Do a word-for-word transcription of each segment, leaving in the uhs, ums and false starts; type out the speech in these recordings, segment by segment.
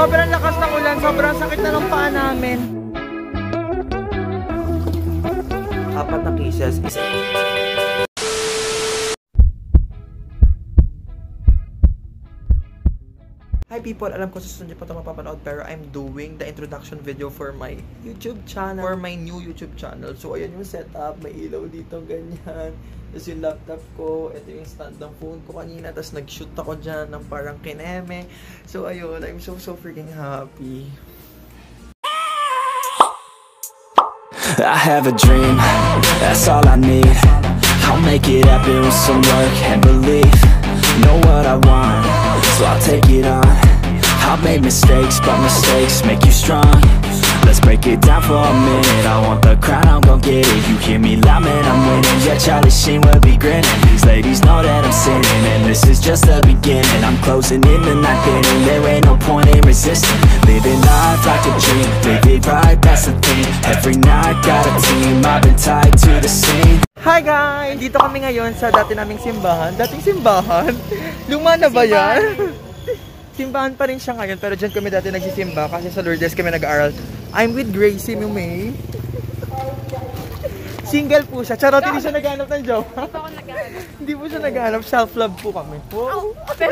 sobrang lakas ng ulan, sobrang sakit na ng paa namin. Apat na cases. Isa. Hi people, alam ko susunod niyo pa ito mapapanood pero I'm doing the introduction video for my YouTube channel, for my new YouTube channel. So ayan yung setup, may ilaw dito, ganyan. Tapos yung laptop ko, ito yung stand ng phone ko kanina, tapos nag-shoot ako dyan ng parang kineme. So ayun, I'm so so freaking happy. I have a dream, that's all I need. I'll make it happen with some work and belief. Know what I want, so I'll take it on. I've made mistakes, but mistakes make you strong. Let's break it down for a minute. I want the crown, I'm gon' get it. You hear me loud, man, I'm winning. Yeah, Charlie Sheen will be grinning. These ladies know that I'm sinning, and this is just the beginning. I'm closing in the ninth inning. There ain't no point in resisting. Living life like a dream, live it right, that's the thing. Every night got a team, I've been tied to the scene. Hi guys! Dito kami ngayon sa dati naming simbahan. Dating simbahan? Luma na ba yan? Simbahan pa rin siya ngayon, pero dyan kami dati nagsisimba kasi sa Lourdes kami nag-aaral. I'm with Gracie Mumay. Single po siya. Charot, hindi siya naghanap ng job. Hindi po ako naghanap. Hindi po siya naghanap. Self-love po kami. Wow. Pero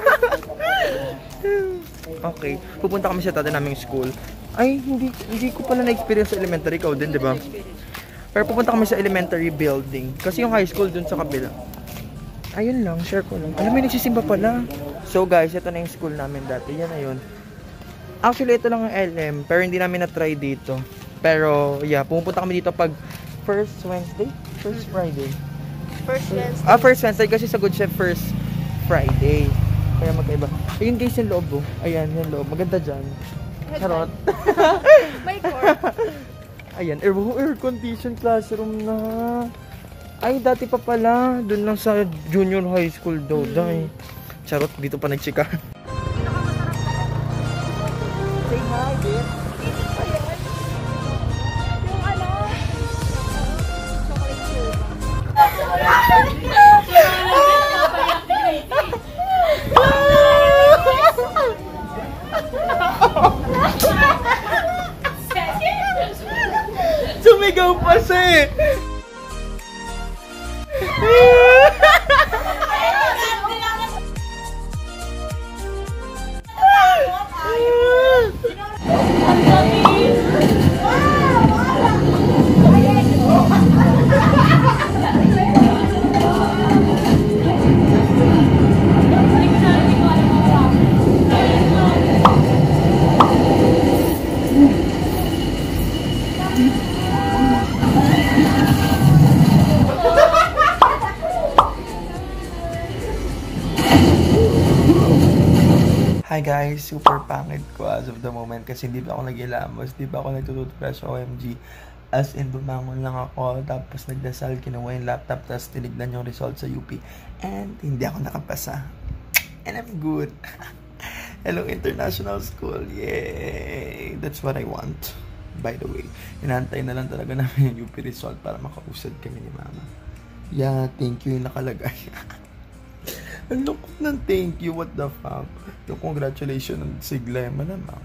okay, pupunta kami sa dati naming school. Ay, hindi hindi ko pala na-experience sa elementary. Ikaw din, di ba? Pero pupunta kami sa elementary building. Kasi yung high school dun sa kabila. Ayun lang, share ko lang. Alam mo, nagsisimba pala. So guys, ito na yung school namin dati. Yan na yun. Actually, ito lang ang L M. Pero hindi namin na-try dito. Pero, yeah, pupunta kami dito pag first Wednesday? First Friday? First Wednesday. Ah, first Wednesday. Kasi sa Good Chef, first Friday. Kaya magkaiba. Ayun guys, yung loob. Oh. Ayan, yung loob. Maganda dyan. Charot. May court. Ayan, air, air condition classroom na. Ay, dati pa pala. Doon lang sa junior high school daw. Mm. Dahil. Charot, dito pa nagchika. Say hi, babe. Yung ano? Chocolate chip. Sumigaw pa siya eh. Hi guys, super pangit ko as of the moment kasi hindi pa ako nag-ilamos, hindi pa ako nagtututbrush, O M G. As in, bumangon lang ako, tapos nagdasal, kinuha yung laptop, tapos tinignan yung result sa U P. And hindi ako nakapasa. And I'm good. Hello, international school. Yay! That's what I want. By the way, inantay na lang talaga namin yung U P result para makausad kami ni mama. Yeah, thank you yung nakalagay. Ang lungkot ng thank you, what the fuck. Yung congratulations ng sigla, malamang.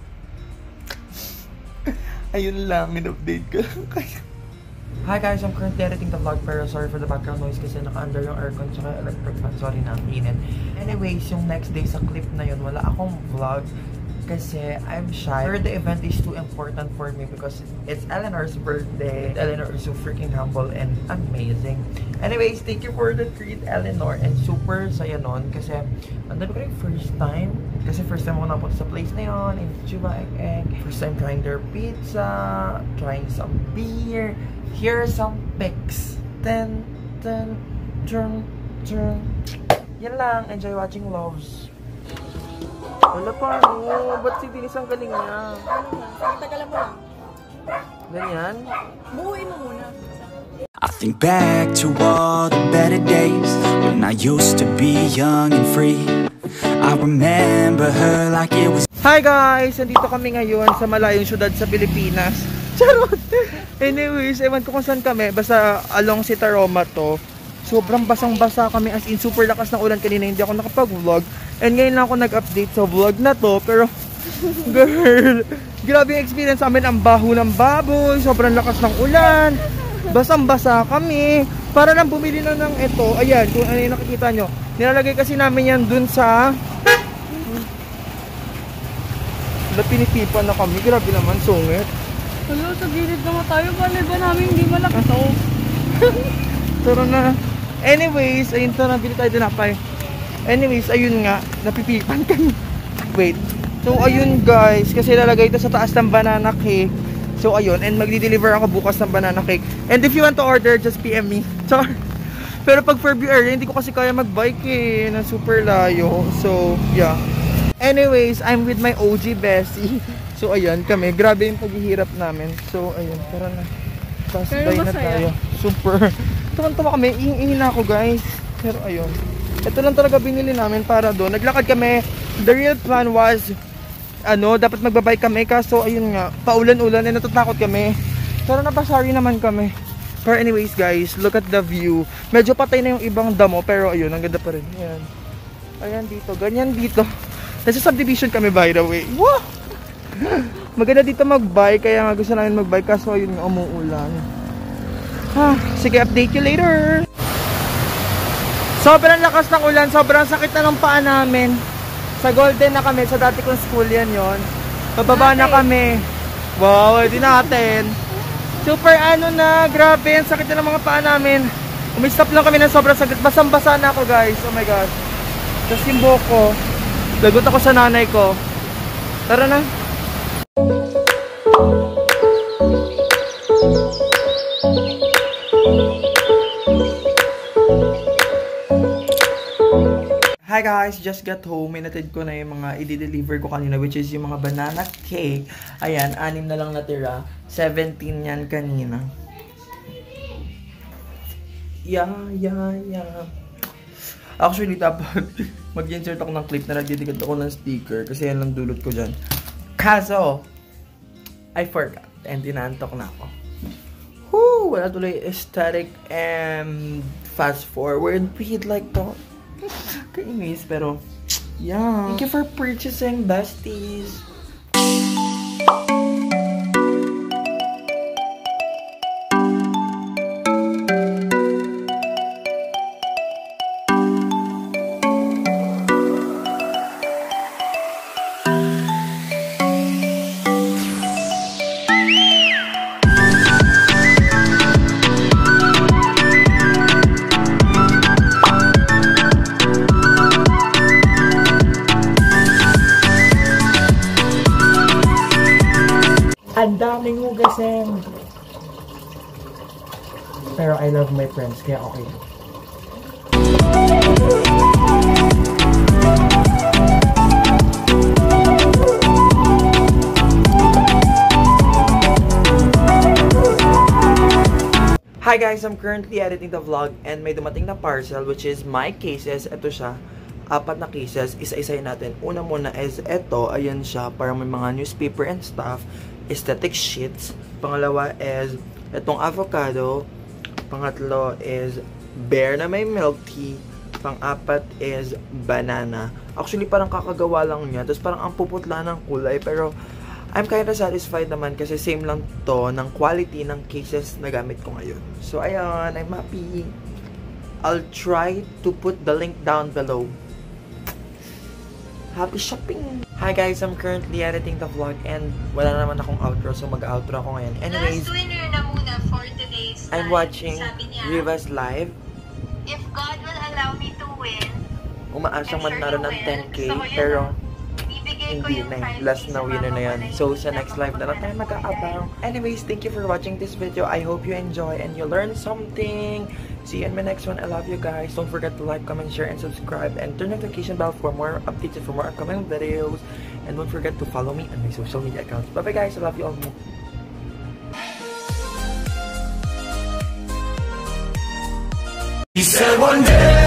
Ayun lang, in-update ko lang kayo. Hi guys, I'm currently editing the vlog pero sorry for the background noise kasi naka-under yung aircon tsaka electric fan. Sorry na, ang init. Anyways, yung next day sa clip na yun, wala akong vlog kasi I'm shy. But the event is too important for me because it's Eleanor's birthday. Eleanor is so freaking humble and amazing. Anyways, thank you for the treat, Eleanor. And super saya nun kasi ang dami ko rin first time. Kasi first time ako napunta sa place na yun, in Chuba Egg. First time trying their pizza, trying some beer. Here are some pics. Ten, ten, turn, turn. Yan lang. Enjoy watching Loves. Wala pa, no? Ba't si Denise ang galing niya? Ano nga? Tagalan mo lang. Ganyan? Buuin mo muna. I think back to all the better days when I used to be young and free. I remember her like it was. Hi guys! Nandito kami ngayon sa malayong syudad sa Pilipinas. Charot! Anyways, ewan ko kung saan kami. Basta along si Taroma to. Sobrang basang-basa kami, as in super lakas ng ulan kanina, hindi ako nakapag-vlog. And ngayon lang ako nag-update sa vlog na to, pero Girl, grabe yung experience namin. Ang baho ng baboy, sobrang lakas ng ulan. Basang-basa kami. Para lang bumili na ng ito. Ayan, kung ano yung nakikita nyo. Nilalagay kasi namin yan dun sa... Pinitipan na kami. Grabe naman, sungit. Hello, sa gilid naman tayo. Bale ba namin hindi malaki to? Tara na. Anyways, ayun to, nabili tayo dinapay. Anyways, ayun nga, napipipan kami. Wait. So, ayun guys, kasi lalagay ito sa taas ng banana cake. So, ayun, and magdi-deliver ako bukas ng banana cake. And if you want to order, just P M me. So, pero pag Fairview area, hindi ko kasi kaya mag-bike eh, na super layo. So, yeah. Anyways, I'm with my O G Bessie. So, ayun kami. Grabe yung paghihirap namin. So, ayun, tara na. Tapos, bye na tayo. Super. Tuwan-tuwa kami. Ihingi na ako, guys. Pero, ayun. Ito lang talaga binili namin para doon. Naglakad kami. The real plan was, ano, dapat magbabike kami. Kaso, ayun nga, paulan-ulan. Eh, natatakot kami. Pero, napasari naman kami. Pero, anyways, guys, look at the view. Medyo patay na yung ibang damo. Pero, ayun, ang ganda pa rin. Ayan. Ayan dito. Ganyan dito. Nasa subdivision kami, by the way. Wow! Maganda dito mag-bike. Kaya nga gusto namin mag-bike. Kaso, ayun nga, umuulan. Ah, sige, update you later. Sobrang lakas ng ulan. Sobrang sakit na ng paa namin. Sa Golden na kami. Sa dati kong school yan yon. Pababa na kami. Wow, hindi natin. Super ano na. Grabe. Ang sakit na ng mga paa namin. Umistop lang kami ng sobrang sakit. Basang-basa na ako, guys. Oh my gosh. Tapos yung buhok ko. Lagot ako sa nanay ko. Tara na. Hi guys, just got home. Minatid ko na yung mga i-deliver ko kanina, which is yung mga banana cake. Ayan, anim na lang natira. seventeen yan kanina. Yeah, yeah, yeah. Actually, dapat mag-insert ako ng clip na nagdidikit ako ng sticker kasi yan lang dulot ko dyan. Kaso, I forgot and tinantok na ako. Whoo! Wala tuloy aesthetic and fast forward. Read like that. Kainis, pero yeah. Thank you for purchasing, besties. Ang daming hugasin. Pero I love my friends, kaya okay. Hi guys, I'm currently editing the vlog and may dumating na parcel which is my cases. Ito siya. Apat na cases. Isa-isayin natin. Una muna is ito. Ayan siya. Parang may mga newspaper and stuff. Aesthetic sheets. Pangalawa is itong avocado. Pangatlo is bear na may milk tea. Pang-apat is banana. Actually, parang kakagawa lang niya. Tapos parang ang puputla ng kulay. Pero I'm kinda satisfied naman kasi same lang to ng quality ng cases na gamit ko ngayon. So, ayun. I'm happy. I'll try to put the link down below. Happy shopping! Hi guys, I'm currently editing the vlog and wala naman akong outro, so mag-outro ako ngayon. Anyways, last winner na muna for today's live. I'm watching Sabi niya, Riva's live. If God will allow me to win, Umaasang I'm sure manalo you ng will. ten K, So, yun pero bibigay ko hindi yung na eh. prize Last sa na winner na yan. mga So, sa next live na lang tayo mapapanood. mag-aabang. Anyways, thank you for watching this video. I hope you enjoy and you learn something. See you in my next one. I love you guys. Don't forget to like, comment, share, and subscribe. And turn notification bell for more updates and for more upcoming videos. And don't forget to follow me on my social media accounts. Bye-bye guys. I love you all. He said one day